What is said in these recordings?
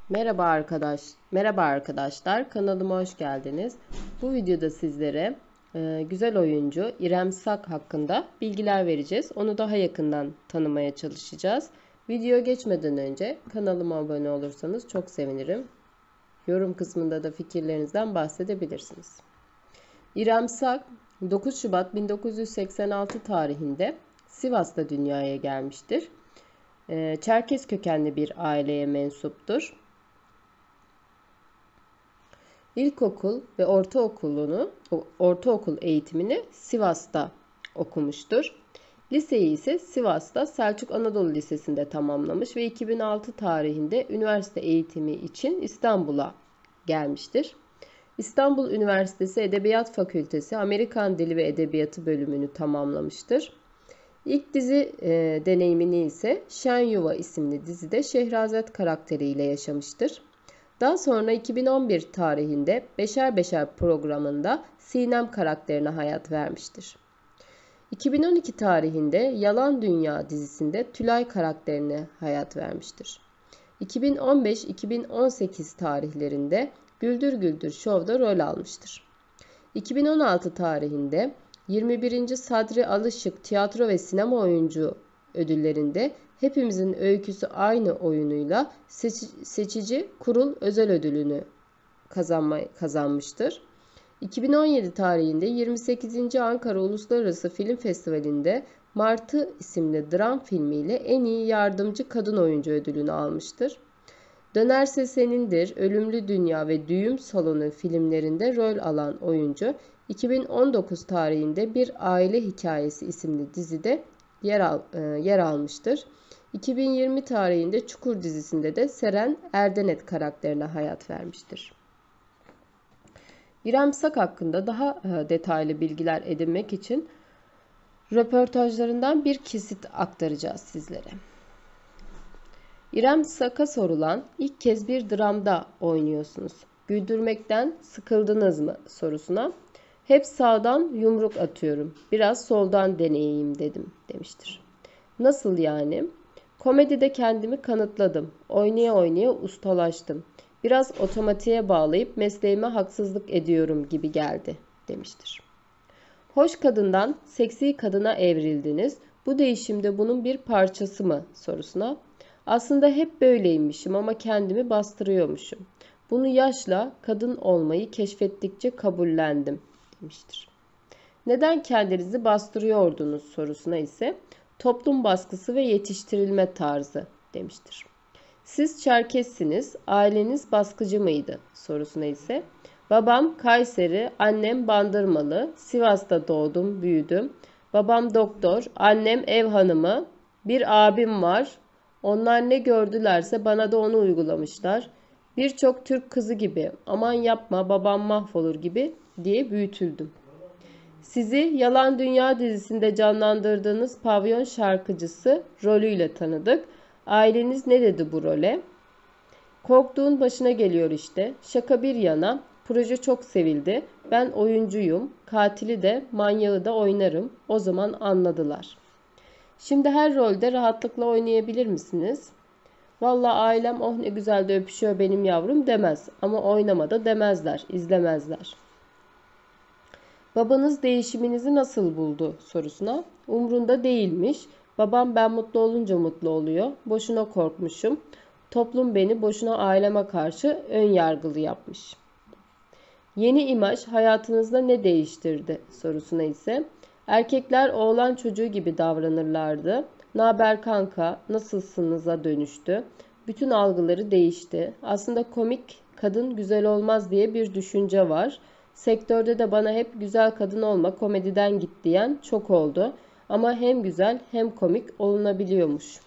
Merhaba arkadaşlar. Kanalıma hoş geldiniz. Bu videoda sizlere güzel oyuncu İrem Sak hakkında bilgiler vereceğiz. Onu daha yakından tanımaya çalışacağız. Videoya geçmeden önce kanalıma abone olursanız çok sevinirim. Yorum kısmında da fikirlerinizden bahsedebilirsiniz. İrem Sak 9 Şubat 1986 tarihinde Sivas'ta dünyaya gelmiştir. Çerkez kökenli bir aileye mensuptur. İlkokul ve ortaokul eğitimini Sivas'ta okumuştur. Liseyi ise Sivas'ta Selçuk Anadolu Lisesi'nde tamamlamış ve 2006 tarihinde üniversite eğitimi için İstanbul'a gelmiştir. İstanbul Üniversitesi Edebiyat Fakültesi Amerikan Dili ve Edebiyatı bölümünü tamamlamıştır. İlk dizi deneyimini ise Şen Yuva isimli dizide Şehrazat karakteriyle yaşamıştır. Daha sonra 2011 tarihinde Beşer Beşer programında Sinem karakterine hayat vermiştir. 2012 tarihinde Yalan Dünya dizisinde Tülay karakterine hayat vermiştir. 2015-2018 tarihlerinde Güldür Güldür Show'da rol almıştır. 2016 tarihinde 21. Sadri Alışık Tiyatro ve Sinema Oyuncu ödüllerinde Hepimizin Öyküsü Aynı oyunuyla Seçici Kurul Özel Ödülünü kazanmıştır. 2017 tarihinde 28. Ankara Uluslararası Film Festivali'nde Martı isimli dram filmiyle en iyi yardımcı kadın oyuncu ödülünü almıştır. Dönerse Senindir, Ölümlü Dünya ve Düğüm Salonu filmlerinde rol alan oyuncu 2019 tarihinde Bir Aile Hikayesi isimli dizide yer almıştır. 2020 tarihinde Çukur dizisinde de Seren Erdenet karakterine hayat vermiştir. İrem Sak hakkında daha detaylı bilgiler edinmek için röportajlarından bir kesit aktaracağız sizlere. İrem Sak'a sorulan ilk kez bir dramda oynuyorsunuz. Güldürmekten sıkıldınız mı sorusuna hep sağdan yumruk atıyorum. Biraz soldan deneyeyim demiştir. Nasıl yani? Komedide kendimi kanıtladım. Oynaya oynaya ustalaştım. Biraz otomatiğe bağlayıp mesleğime haksızlık ediyorum gibi geldi demiştir. Hoş kadından seksi kadına evrildiniz. Bu değişimde bunun bir parçası mı sorusuna aslında hep böyleymişim ama kendimi bastırıyormuşum. Bunu yaşla kadın olmayı keşfettikçe kabullendim demiştir. Neden kendinizi bastırıyordunuz sorusuna ise toplum baskısı ve yetiştirilme tarzı demiştir. Siz Çerkessiniz, aileniz baskıcı mıydı sorusuna ise babam Kayseri, annem Bandırmalı, Sivas'ta doğdum, büyüdüm. Babam doktor, annem ev hanımı, bir abim var. Onlar ne gördülerse bana da onu uygulamışlar. Birçok Türk kızı gibi aman yapma babam mahvolur gibi diye büyütüldüm. Sizi Yalan Dünya dizisinde canlandırdığınız pavyon şarkıcısı rolüyle tanıdık. Aileniz ne dedi bu role? Korktuğun başına geliyor işte. Şaka bir yana, proje çok sevildi. Ben oyuncuyum, katili de manyağı da oynarım. O zaman anladılar. Şimdi her rolde rahatlıkla oynayabilir misiniz? Valla ailem oh ne güzel de öpüşüyor benim yavrum demez. Ama oynamada demezler, izlemezler. Babanız değişiminizi nasıl buldu sorusuna umrunda değilmiş. Babam ben mutlu olunca mutlu oluyor. Boşuna korkmuşum. Toplum beni boşuna aileme karşı ön yargılı yapmış. Yeni imaj hayatınızda ne değiştirdi sorusuna ise erkekler oğlan çocuğu gibi davranırlardı. Naber kanka nasılsınız'a dönüştü. Bütün algıları değişti. Aslında komik kadın güzel olmaz diye bir düşünce var. Sektörde de bana hep güzel kadın olma komediden git diyen çok oldu. Ama hem güzel hem komik olunabiliyormuş.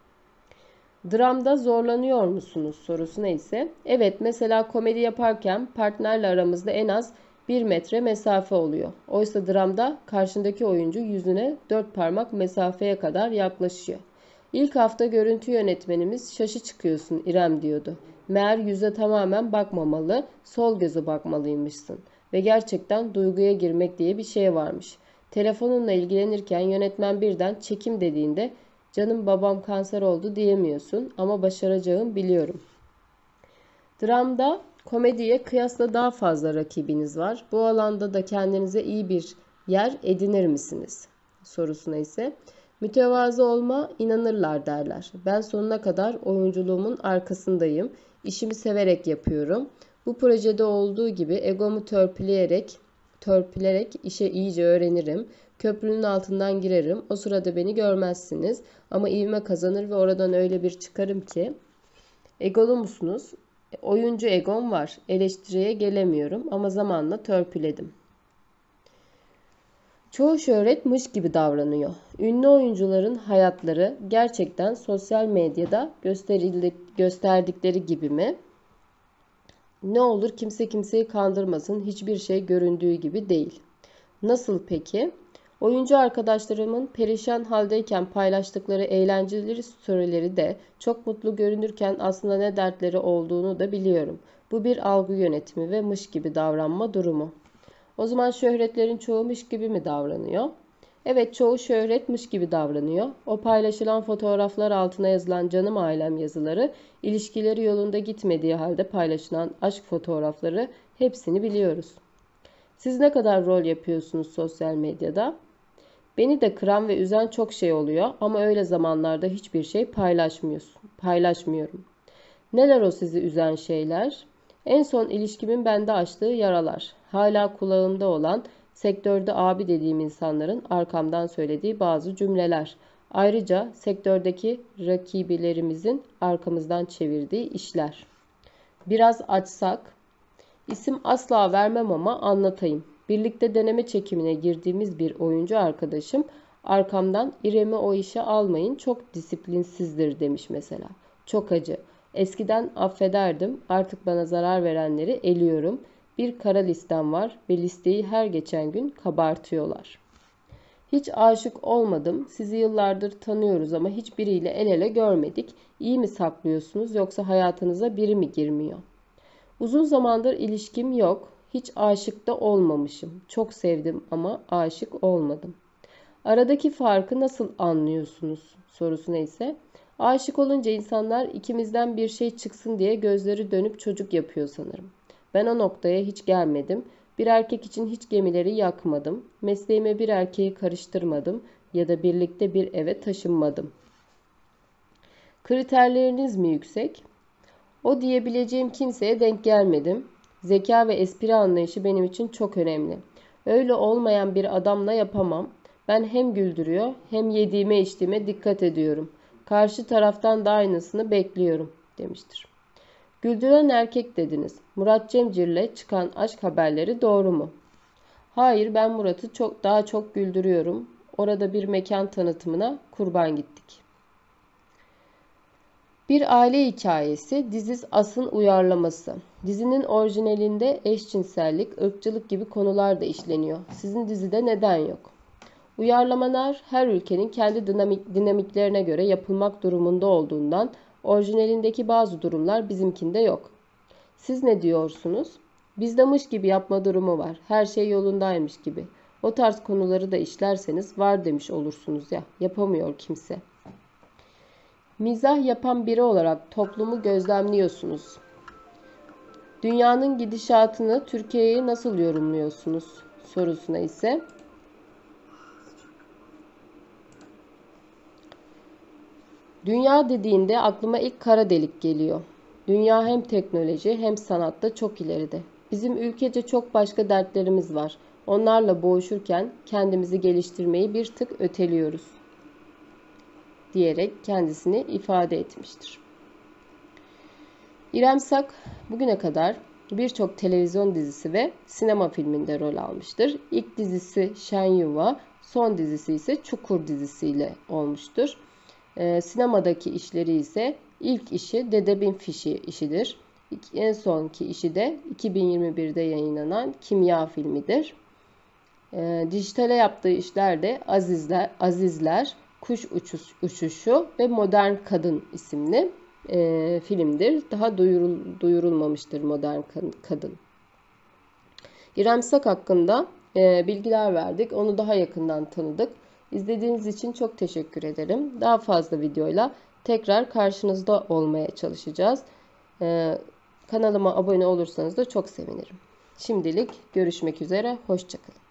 Dramda zorlanıyor musunuz sorusuna ise evet mesela komedi yaparken partnerle aramızda en az 1 metre mesafe oluyor. Oysa dramda karşındaki oyuncu yüzüne 4 parmak mesafeye kadar yaklaşıyor. İlk hafta görüntü yönetmenimiz şaşı çıkıyorsun İrem diyordu. Meğer yüze tamamen bakmamalı, sol göze bakmalıymışsın. Ve gerçekten duyguya girmek diye bir şey varmış. Telefonunla ilgilenirken yönetmen birden çekim dediğinde canım babam kanser oldu diyemiyorsun ama başaracağım biliyorum. Dramda komediye kıyasla daha fazla rakibiniz var. Bu alanda da kendinize iyi bir yer edinir misiniz? Sorusuna ise mütevazı olma inanırlar derler. Ben sonuna kadar oyunculuğumun arkasındayım. İşimi severek yapıyorum. Bu projede olduğu gibi egomu törpülerek işe iyice öğrenirim. Köprünün altından girerim. O sırada beni görmezsiniz. Ama ivme kazanır ve oradan öyle bir çıkarım ki. Egolu musunuz? Oyuncu egom var. Eleştiriye gelemiyorum ama zamanla törpüledim. Çoğu şöhret mış gibi davranıyor. Ünlü oyuncuların hayatları gerçekten sosyal medyada gösterdikleri gibi mi? Ne olur kimse kimseyi kandırmasın. Hiçbir şey göründüğü gibi değil. Nasıl peki? Oyuncu arkadaşlarımın perişan haldeyken paylaştıkları eğlenceli storyleri de çok mutlu görünürken aslında ne dertleri olduğunu da biliyorum. Bu bir algı yönetimi ve mış gibi davranma durumu. O zaman şöhretlerin çoğu mış gibi mi davranıyor? Evet, çoğu şöhretmiş gibi davranıyor. O paylaşılan fotoğraflar altına yazılan canım ailem yazıları, ilişkileri yolunda gitmediği halde paylaşılan aşk fotoğrafları hepsini biliyoruz. Siz ne kadar rol yapıyorsunuz sosyal medyada? Beni de kıran ve üzen çok şey oluyor ama öyle zamanlarda hiçbir şey paylaşmıyorum. Neler o sizi üzen şeyler? En son ilişkimin bende açtığı yaralar. Hala kulağımda olan, sektörde abi dediğim insanların arkamdan söylediği bazı cümleler. Ayrıca sektördeki rakibilerimizin arkamızdan çevirdiği işler. Biraz açsak, isim asla vermem ama anlatayım. Birlikte deneme çekimine girdiğimiz bir oyuncu arkadaşım arkamdan İrem'i o işe almayın çok disiplinsizdir demiş mesela. Çok acı. Eskiden affederdim artık bana zarar verenleri eliyorum. Bir kara listem var ve listeyi her geçen gün kabartıyorlar. Hiç aşık olmadım. Sizi yıllardır tanıyoruz ama hiçbiriyle el ele görmedik. İyi mi saklıyorsunuz yoksa hayatınıza biri mi girmiyor? Uzun zamandır ilişkim yok. Hiç aşık da olmamışım. Çok sevdim ama aşık olmadım. Aradaki farkı nasıl anlıyorsunuz sorusuna ise aşık olunca insanlar ikimizden bir şey çıksın diye gözleri dönüp çocuk yapıyor sanırım. Ben o noktaya hiç gelmedim. Bir erkek için hiç gemileri yakmadım. Mesleğime bir erkeği karıştırmadım ya da birlikte bir eve taşınmadım. Kriterleriniz mi yüksek? O diyebileceğim kimseye denk gelmedim. Zeka ve espri anlayışı benim için çok önemli. Öyle olmayan bir adamla yapamam. Ben hem güldürüyor hem yediğime içtiğime dikkat ediyorum. Karşı taraftan da aynısını bekliyorum demiştir. Güldüren erkek dediniz. Murat Cemcir'le çıkan aşk haberleri doğru mu? Hayır, ben Murat'ı daha çok güldürüyorum. Orada bir mekan tanıtımına kurban gittik. Bir aile hikayesi, dizi As'ın uyarlaması. Dizinin orijinalinde eşcinsellik, ırkçılık gibi konular da işleniyor. Sizin dizide neden yok? Uyarlamalar her ülkenin kendi dinamiklerine göre yapılmak durumunda olduğundan orijinalindeki bazı durumlar bizimkinde yok. Siz ne diyorsunuz? Bizde mış gibi yapma durumu var. Her şey yolundaymış gibi. O tarz konuları da işlerseniz var demiş olursunuz ya. Yapamıyor kimse. Mizah yapan biri olarak toplumu gözlemliyorsunuz. Dünyanın gidişatını Türkiye'ye nasıl yorumluyorsunuz sorusuna ise dünya dediğinde aklıma ilk kara delik geliyor. Dünya hem teknoloji hem sanatta çok ileride. Bizim ülkece çok başka dertlerimiz var. Onlarla boğuşurken kendimizi geliştirmeyi bir tık öteliyoruz diyerek kendisini ifade etmiştir. İrem Sak bugüne kadar birçok televizyon dizisi ve sinema filminde rol almıştır. İlk dizisi Şen Yuva, son dizisi ise Çukur dizisiyle olmuştur. Sinemadaki işleri ise ilk işi Dede Bin Fişi işidir. En sonki işi de 2021'de yayınlanan Kimya filmidir. Dijitale yaptığı işler de Azizler, Kuş Uçuşu ve Modern Kadın isimli filmdir. Daha duyurulmamıştır Modern Kadın. İrem Sak hakkında bilgiler verdik. Onu daha yakından tanıdık. İzlediğiniz için çok teşekkür ederim. Daha fazla videoyla tekrar karşınızda olmaya çalışacağız. Kanalıma abone olursanız da çok sevinirim. Şimdilik görüşmek üzere. Hoşça kalın.